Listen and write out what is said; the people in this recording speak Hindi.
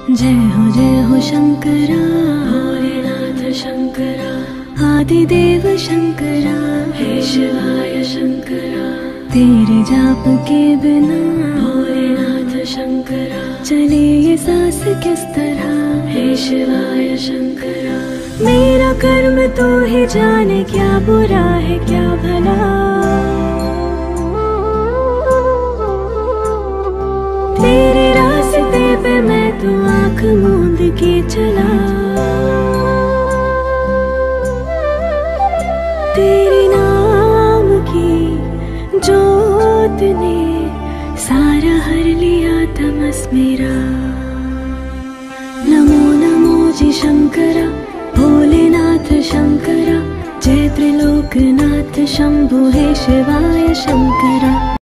जय हो शंकरा, भोलेनाथ शंकरा, आदिदेव शंकरा, हे शिवाय शंकरा। तेरे जाप के बिना भोलेनाथ शंकरा चले ये सांस किस तरह, हे शिवाय शंकरा। मेरा कर्म तो ही जाने, क्या बुरा है क्या भला। तेरे रास्ते पे मैं तो आँख मूंद के चला। तेरे नाम की जोत ने सारा हर लिया तमस मेरा। नमो नमो जी शंकरा, भोलेनाथ शंकरा, जय त्रिलोकनाथ शंभु, हे शिवाय शंकरा।